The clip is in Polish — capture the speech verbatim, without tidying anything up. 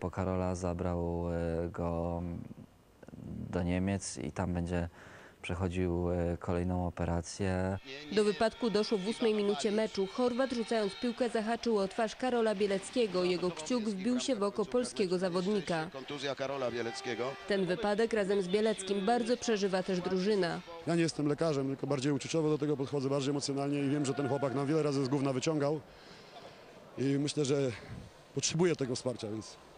po Karola zabrał go do Niemiec i tam będzie przechodził kolejną operację. Do wypadku doszło w ósmej minucie meczu. Chorwat, rzucając piłkę, zahaczył o twarz Karola Bieleckiego. Jego kciuk wbił się w oko polskiego zawodnika. Kontuzja Karola Bieleckiego. Ten wypadek razem z Bieleckim bardzo przeżywa też drużyna. Ja nie jestem lekarzem, tylko bardziej uczuciowo do tego podchodzę, bardziej emocjonalnie i wiem, że ten chłopak nam wiele razy z gówna wyciągał i myślę, że potrzebuje tego wsparcia, więc